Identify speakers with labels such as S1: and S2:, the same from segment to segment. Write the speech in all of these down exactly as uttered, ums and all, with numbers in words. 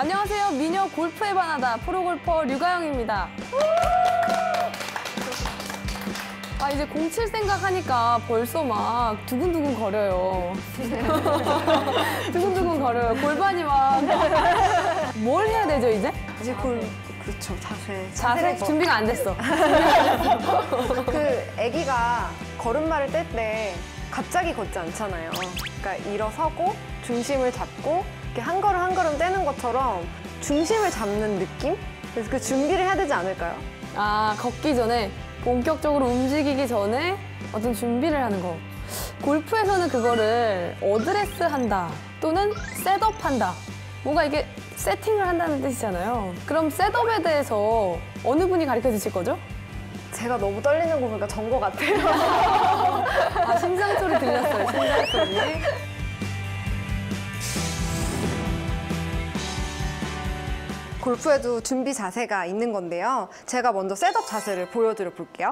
S1: 안녕하세요. 미녀 골프에 반하다 프로골퍼 류가영입니다. 아, 이제 공칠 생각하니까 벌써 막 두근두근 거려요. 두근두근 거려요. 골반이 막. 뭘 해야 되죠, 이제?
S2: 이제 골, 그렇죠. 자세.
S1: 자세 준비가 안 됐어.
S2: 그 아기가 걸음마를 뗄 때 갑자기 걷지 않잖아요. 그러니까 일어서고 중심을 잡고 이렇게 한 걸음 한 걸음 떼는 것처럼 중심을 잡는 느낌? 그래서 그 준비를 해야 되지 않을까요?
S1: 아, 걷기 전에 본격적으로 움직이기 전에 어떤 준비를 하는 거. 골프에서는 그거를 어드레스 한다 또는 셋업 한다. 뭔가 이게 세팅을 한다는 뜻이잖아요. 그럼 셋업에 대해서 어느 분이 가르쳐 주실 거죠?
S2: 제가 너무 떨리는 거 보니까 전 거 같아요.
S1: 아, 심장 소리 들렸어요, 심장 소리.
S2: 골프에도 준비 자세가 있는 건데요. 제가 먼저 셋업 자세를 보여드려 볼게요.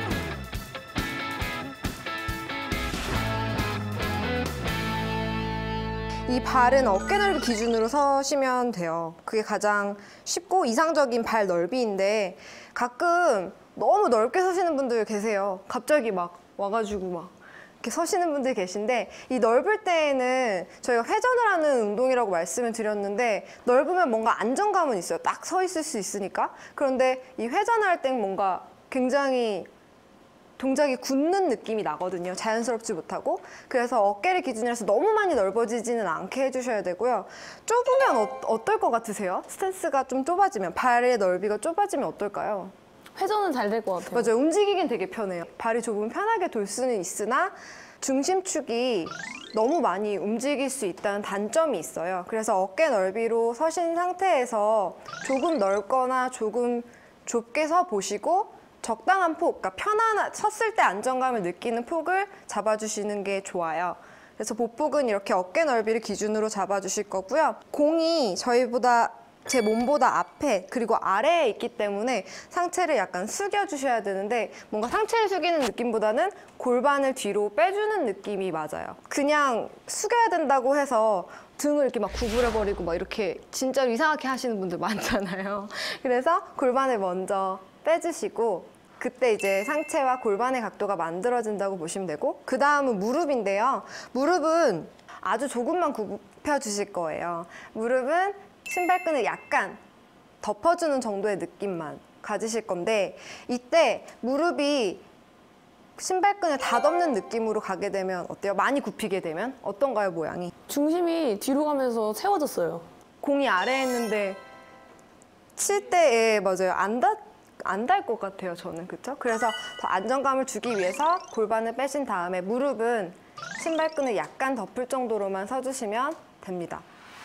S2: 이 발은 어깨 넓이 기준으로 서시면 돼요. 그게 가장 쉽고 이상적인 발 넓이인데 가끔 너무 넓게 서시는 분들 계세요. 갑자기 막 와가지고 막 이렇게 서시는 분들 계신데 이 넓을 때에는 저희가 회전을 하는 운동이라고 말씀을 드렸는데 넓으면 뭔가 안정감은 있어요. 딱 서 있을 수 있으니까. 그런데 이 회전할 땐 뭔가 굉장히 동작이 굳는 느낌이 나거든요. 자연스럽지 못하고. 그래서 어깨를 기준으로 해서 너무 많이 넓어지지는 않게 해주셔야 되고요. 좁으면 어, 어떨 것 같으세요? 스탠스가 좀 좁아지면, 발의 넓이가 좁아지면 어떨까요?
S1: 회전은 잘 될 것 같아요.
S2: 맞아요. 움직이긴 되게 편해요. 발이 좁으면 편하게 돌 수는 있으나 중심축이 너무 많이 움직일 수 있다는 단점이 있어요. 그래서 어깨 넓이로 서신 상태에서 조금 넓거나 조금 좁게 서 보시고 적당한 폭, 그러니까 편안한, 섰을 때 안정감을 느끼는 폭을 잡아주시는 게 좋아요. 그래서 보폭은 이렇게 어깨 넓이를 기준으로 잡아주실 거고요. 공이 저희보다 제 몸보다 앞에 그리고 아래에 있기 때문에 상체를 약간 숙여주셔야 되는데 뭔가 상체를 숙이는 느낌보다는 골반을 뒤로 빼주는 느낌이 맞아요. 그냥 숙여야 된다고 해서 등을 이렇게 막 구부려버리고 막 이렇게 진짜로 이상하게 하시는 분들 많잖아요. 그래서 골반을 먼저 빼주시고 그때 이제 상체와 골반의 각도가 만들어진다고 보시면 되고 그 다음은 무릎인데요. 무릎은 아주 조금만 굽혀주실 거예요. 무릎은 신발끈을 약간 덮어주는 정도의 느낌만 가지실 건데 이때 무릎이 신발끈을 다 덮는 느낌으로 가게 되면 어때요? 많이 굽히게 되면 어떤가요, 모양이?
S1: 중심이 뒤로 가면서 세워졌어요.
S2: 공이 아래에 있는데 칠 때, 예, 맞아요. 안 닿, 안 닿을 것 같아요, 저는. 그쵸? 그래서 더 안정감을 주기 위해서 골반을 빼신 다음에 무릎은 신발끈을 약간 덮을 정도로만 서주시면 됩니다.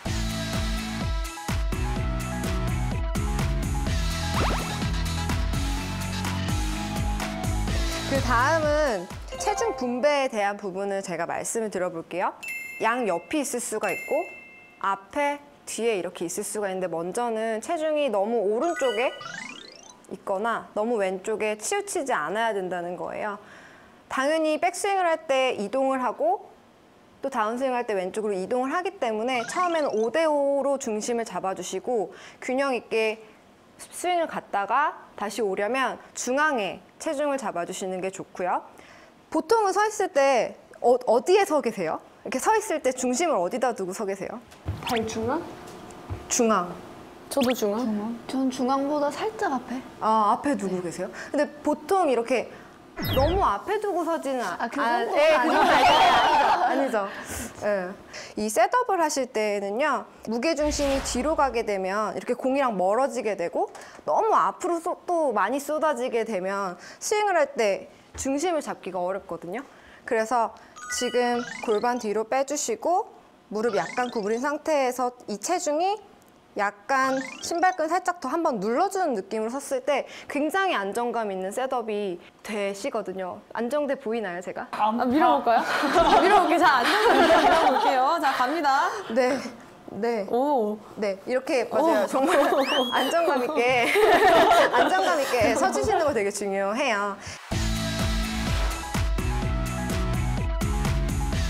S2: 그 다음은 체중 분배에 대한 부분을 제가 말씀을 드려볼게요. 양옆이 있을 수가 있고 앞에, 뒤에 이렇게 있을 수가 있는데 먼저는 체중이 너무 오른쪽에 있거나 너무 왼쪽에 치우치지 않아야 된다는 거예요. 당연히 백스윙을 할 때 이동을 하고 또 다운스윙 할 때 왼쪽으로 이동을 하기 때문에 처음에는 오 대 오로 중심을 잡아주시고 균형 있게 스윙을 갔다가 다시 오려면 중앙에 체중을 잡아주시는 게 좋고요. 보통은 서 있을 때 어, 어디에 서 계세요? 이렇게 서 있을 때 중심을 어디다 두고 서 계세요?
S1: 발 중앙?
S2: 중앙.
S1: 저도 중앙.
S3: 중앙? 전 중앙보다 살짝 앞에.
S2: 아, 앞에 두고 네. 계세요? 근데 보통 이렇게 너무 앞에 두고 서지는 않아요.
S3: 아, 그 정도는
S2: 예, 그
S3: 아니죠.
S2: 정도 아니죠. 아니죠. 예. 이 셋업을 하실 때는요, 무게중심이 뒤로 가게 되면 이렇게 공이랑 멀어지게 되고 너무 앞으로 쏘, 또 많이 쏟아지게 되면 스윙을 할 때 중심을 잡기가 어렵거든요. 그래서 지금 골반 뒤로 빼주시고 무릎 약간 구부린 상태에서 이 체중이 약간 신발끈 살짝 더 한번 눌러주는 느낌으로 섰을 때 굉장히 안정감 있는 셋업이 되시거든요. 안정돼 보이나요, 제가?
S1: 아, 밀어볼까요? 밀어볼게요. 자, 안정감 밀어볼게요. 자, 갑니다.
S2: 네. 네.
S1: 오.
S2: 네. 이렇게, 맞아요.
S1: 오.
S2: 정말 안정감 있게, 안정감 있게 서주시는 거 되게 중요해요.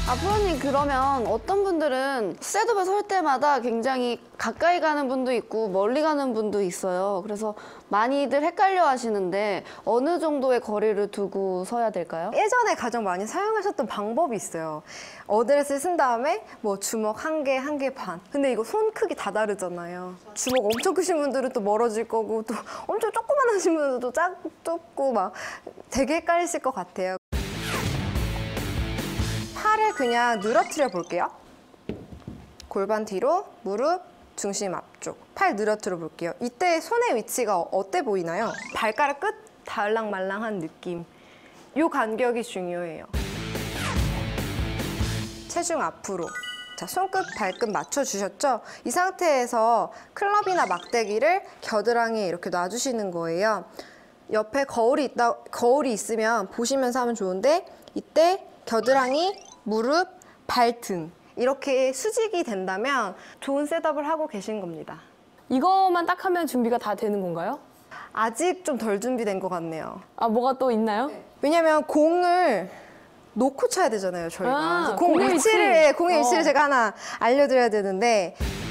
S3: 아, 프로님, 그러면 어떤 분들은 셋업에 설 때마다 굉장히 가까이 가는 분도 있고 멀리 가는 분도 있어요. 그래서 많이들 헷갈려 하시는데 어느 정도의 거리를 두고 서야 될까요?
S2: 예전에 가장 많이 사용하셨던 방법이 있어요. 어드레스를 쓴 다음에 뭐 주먹 한 개, 한 개 반. 근데 이거 손 크기 다 다르잖아요. 주먹 엄청 크신 분들은 또 멀어질 거고 또 엄청 조그만하신 분들도 작, 좁고 막 되게 헷갈리실 것 같아요. 팔을 그냥 늘어뜨려 볼게요. 골반 뒤로, 무릎, 중심 앞쪽. 팔 늘어뜨려 볼게요. 이때 손의 위치가 어때 보이나요? 발가락 끝 달랑말랑한 느낌. 이 간격이 중요해요. 체중 앞으로. 자, 손끝, 발끝 맞춰주셨죠? 이 상태에서 클럽이나 막대기를 겨드랑이에 이렇게 놔주시는 거예요. 옆에 거울이 있다, 거울이 있으면 보시면서 하면 좋은데 이때 겨드랑이, 무릎, 발등 이렇게 수직이 된다면 좋은 셋업을 하고 계신 겁니다.
S1: 이것만 딱 하면 준비가 다 되는 건가요?
S2: 아직 좀 덜 준비된 것 같네요.
S1: 아, 뭐가 또 있나요?
S2: 왜냐면 공을 놓고 쳐야 되잖아요, 저희가.
S1: 아,
S2: 그래서 공
S1: 공의
S2: 위치를,
S1: 위치.
S2: 공의 위치를
S1: 어.
S2: 제가 하나 알려드려야 되는데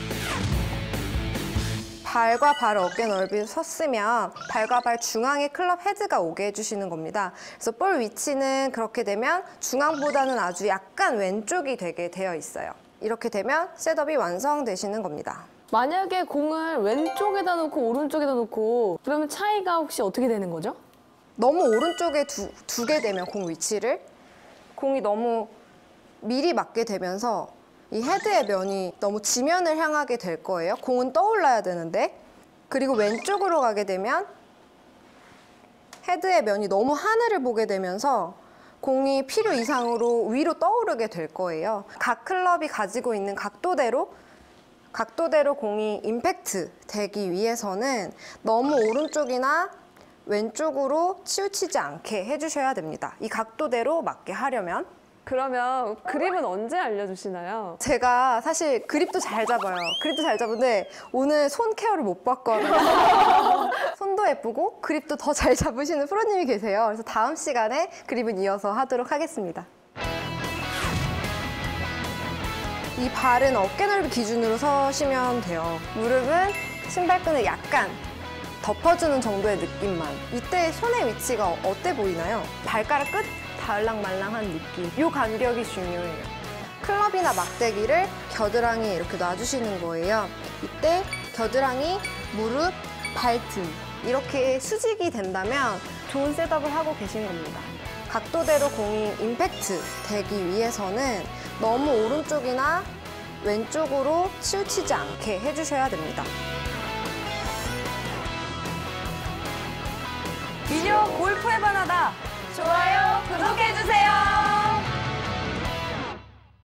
S2: 발과 발 어깨 넓이 섰으면 발과 발 중앙에 클럽 헤드가 오게 해주시는 겁니다. 그래서 볼 위치는 그렇게 되면 중앙보다는 아주 약간 왼쪽이 되게 되어 있어요. 이렇게 되면 셋업이 완성되시는 겁니다.
S1: 만약에 공을 왼쪽에다 놓고 오른쪽에다 놓고 그러면 차이가 혹시 어떻게 되는 거죠?
S2: 너무 오른쪽에 두, 두게 되면 공 위치를 공이 너무 미리 맞게 되면서 이 헤드의 면이 너무 지면을 향하게 될 거예요. 공은 떠올라야 되는데. 그리고 왼쪽으로 가게 되면 헤드의 면이 너무 하늘을 보게 되면서 공이 필요 이상으로 위로 떠오르게 될 거예요. 각 클럽이 가지고 있는 각도대로 각도대로 공이 임팩트 되기 위해서는 너무 오른쪽이나 왼쪽으로 치우치지 않게 해주셔야 됩니다. 이 각도대로 맞게 하려면.
S1: 그러면 그립은 언제 알려주시나요?
S2: 제가 사실 그립도 잘 잡아요. 그립도 잘 잡은데 오늘 손 케어를 못 받거든요. 손도 예쁘고 그립도 더 잘 잡으시는 프로님이 계세요. 그래서 다음 시간에 그립은 이어서 하도록 하겠습니다. 이 발은 어깨 넓이 기준으로 서시면 돼요. 무릎은 신발끈을 약간 덮어주는 정도의 느낌만. 이때 손의 위치가 어때 보이나요? 발가락 끝 달랑말랑한 느낌. 이 간격이 중요해요. 클럽이나 막대기를 겨드랑이에 이렇게 놔주시는 거예요. 이때 겨드랑이, 무릎, 발등 이렇게 수직이 된다면 좋은 셋업을 하고 계신 겁니다. 각도대로 공이 임팩트 되기 위해서는 너무 오른쪽이나 왼쪽으로 치우치지 않게 해주셔야 됩니다.
S1: 미디어 골프에 반하다. 좋아요, 구독해주세요.